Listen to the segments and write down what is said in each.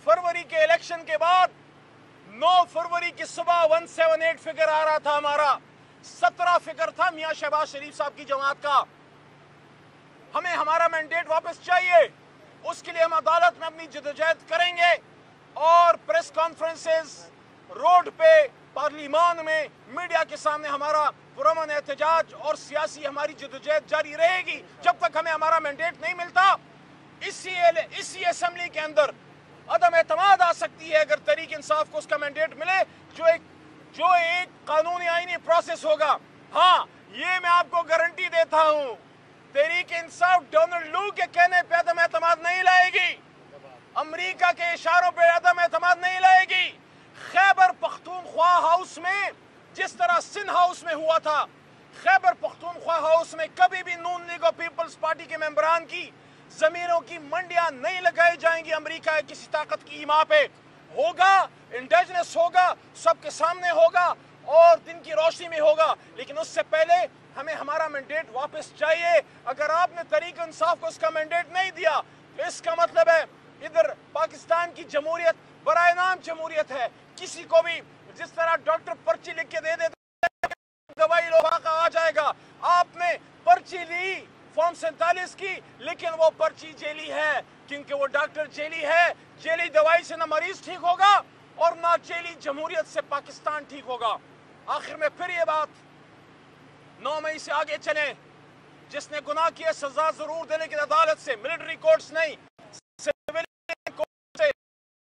फरवरी के इलेक्शन के बाद 9 फरवरी की सुबह 178 फिगर आ रहा था हमारा, 17 फिगर था मियां शहबाज शरीफ साहब की जमात का। हमें हमारा मैंडेट वापस चाहिए, उसके लिए हम अदालत में अपनी जदोजहद करेंगे और प्रेस कॉन्फ्रेंसेस, रोड पे, पार्लिमान में, मीडिया के सामने हमारा पुरअमन एहतजाज और सियासी हमारी जदोजहद जारी रहेगी जब तक हमें हमारा मैंडेट नहीं मिलता। इसी असेंबली के अंदर अदम एतमाद आ सकती है अगर तहरीक इंसाफ को उसका मैंडेट मिले, जो एक कानूनी आईनी प्रोसेस होगा। हाँ, ये मैं आपको गारंटी देता हूं, तहरीक इंसाफ डोनाल्ड लू के कहने पे अदम एतमाद नहीं लाएगी, अमेरिका के इशारों पे अदम एतमाद नहीं लाएगी। खैबर पख्तूनख्वा हाउस में जिस तरह सिंध हाउस में हुआ था, खैबर पख्तूनख्वा हाउस में कभी भी नून लीग और पीपल्स पार्टी के मेंबरान की जमीनों की मंडियां नहीं लगाई जाएंगी अमेरिका की किसी ताकत की हिमा पे। होगा, इंडिजिनस होगा, सबके सामने होगा और दिन की रोशनी में होगा, लेकिन उससे पहले हमें हमारा मैंडेट वापस चाहिए। अगर आपने तहरीक इंसाफ को उसका मैंडेट नहीं दिया तो इसका मतलब है इधर पाकिस्तान की जमहूरियत बराए नाम जमहूरियत है। किसी को भी जिस तरह डॉक्टर पर्ची लिख के दे देते दवाई लोहा का आ जाएगा, आपने पर्ची ली फॉर्म 47 की, लेकिन वो पर्ची जेली है क्योंकि वो डॉक्टर जेली है। जेली दवाई से ना मरीज ठीक होगा और ना जेली जमहूरियत से पाकिस्तान ठीक होगा। आखिर में फिर ये बात 9 मई से आगे चले, जिसने गुनाह किया सजा जरूर दे, लेकिन अदालत से, मिलिट्री कोर्ट्स नहीं, सिविलियन कोर्ट से।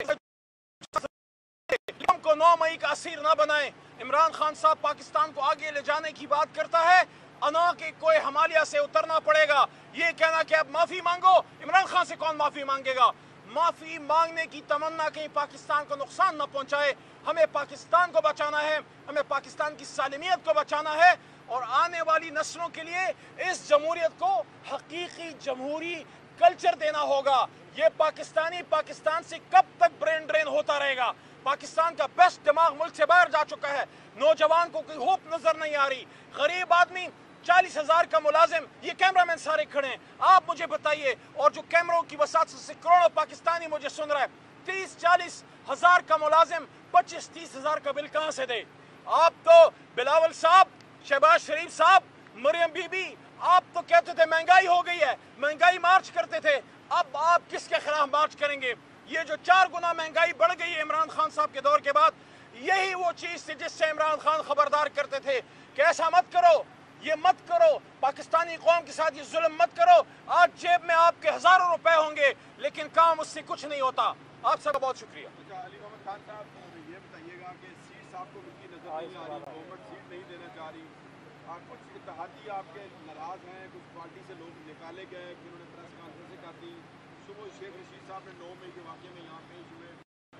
को 9 मई का असीर ना बनाएं। इमरान खान साहब पाकिस्तान को आगे ले जाने की बात करता है, अना के कोई हिमालय से उतरना पड़ेगा। ये कहना कि अब माफी मांगो, इमरान खान से कौन माफी मांगेगा? माफी मांगने की तमन्ना कहीं पाकिस्तान को नुकसान न पहुंचाए। हमें पाकिस्तान को बचाना है, हमें पाकिस्तान की सालिमियत को बचाना है और आने वाली नस्लों के लिए इस जमहूरियत को हकीकी जमहूरी कल्चर देना होगा। ये पाकिस्तान से कब तक ब्रेन ड्रेन होता रहेगा? पाकिस्तान का बेस्ट दिमाग मुल्क से बाहर जा चुका है, नौजवान को कोई होप नजर नहीं आ रही। गरीब आदमी, 40,000 का मुलाजिम, ये कैमरामैन सारे खड़े हैं, आप मुझे बताइए, और जो कैमरों की वसात से करोड़ों पाकिस्तानी मुझे सुन रहा है, 30-40 हजार का मुलाजिम 25-30 हजार का बिल कहां से दे? आप तो बिलावल साहब, शहबाज शरीफ साहब, मरियम बीबी, आप तो कहते थे महंगाई हो गई है, महंगाई मार्च करते थे, अब आप किसके खिलाफ मार्च करेंगे? ये जो 4 गुना महंगाई बढ़ गई है इमरान खान साहब के दौर के बाद, यही वो चीज थी जिससे इमरान खान खबरदार करते थे कि ऐसा मत करो, ये मत करो, पाकिस्तानी कौम के साथ ये जुल्म मत करो। आज जेब में आपके हजारों रुपए होंगे लेकिन काम उससे कुछ नहीं होता। आप सबका बहुत शुक्रिया। अली मोहम्मद खान साहब, ये बताइएगा कि सीट्स आपको मिलती नजर नहीं आ रही, गवर्नमेंट सीट नहीं देना चाह रही, कुछ इत्तेहादी आपके नाराज हैं, कुछ पार्टी से लोग निकाले गए जिन्होंने प्रेस कॉन्फ्रेंस कर दी। सुबह शेख रशीद साहब ने 9 मई के वाक़े में यहाँ पेश हुए,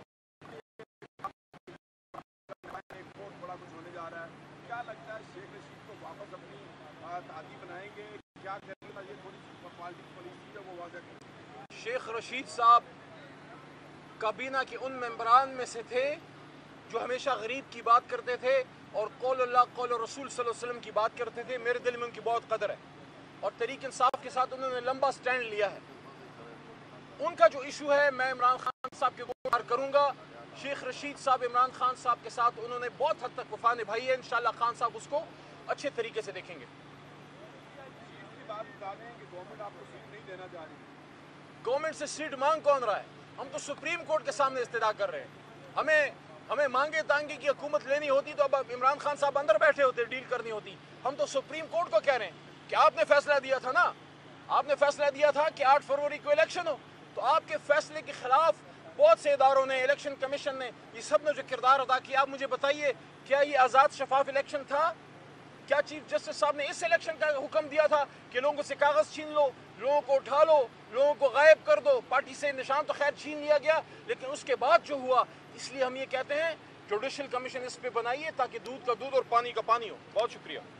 एक बहुत बड़ा कुछ होने जा रहा है। क्या लगता है शेख रशीद को वापस अपनी इत्तेहादी बनाएंगे? क्या करेंगे? ये थोड़ी पार्टी पॉलिसी है वो वाज़ह करें। शेख रशीद साहब काबीना के उन मेंबरान में से थे जो हमेशा गरीब की बात करते थे और कौल अल्लाह कौल रसूल सल्लल्लाहु अलैहि वसल्लम की बात करते थे। मेरे दिल में उनकी बहुत कदर है और तहरीक इंसाफ के साथ उन्होंने लंबा स्टैंड लिया है। उनका जो इशू है, मैं इमरान खान साहब के गुज़ार करूंगा। शेख रशीद साहब इमरान खान साहब के साथ उन्होंने बहुत हद तक वफा निभाई है, इंशाल्लाह खान साहब उसको अच्छे तरीके से देखेंगे। गवर्नमेंट से सीट मांग कौन रहा है? हम तो सुप्रीम कोर्ट के सामने इस्तेदा कर रहे हैं। हमें मांगे तांगे की हुकूमत लेनी होती तो अब इमरान खान साहब अंदर बैठे होते, डील करनी होती। हम तो सुप्रीम कोर्ट को कह रहे हैं कि आपने फैसला दिया था ना, आपने फैसला दिया था कि 8 फरवरी को इलेक्शन हो, तो आपके फैसले के खिलाफ बहुत से इदारों ने, इलेक्शन कमीशन ने, ये सब ने जो किरदार अदा किया, आप मुझे बताइए क्या ये आज़ाद शफाफ इलेक्शन था? क्या चीफ जस्टिस साहब ने इस इलेक्शन का हुक्म दिया था कि लोगों से कागज छीन लो, लोगों को उठा लो, लोगों को गायब कर दो? पार्टी से निशान तो खैर छीन लिया गया, लेकिन उसके बाद जो हुआ, इसलिए हम ये कहते हैं जुडिशल कमीशन इस पे बनाइए ताकि दूध का दूध और पानी का पानी हो। बहुत शुक्रिया।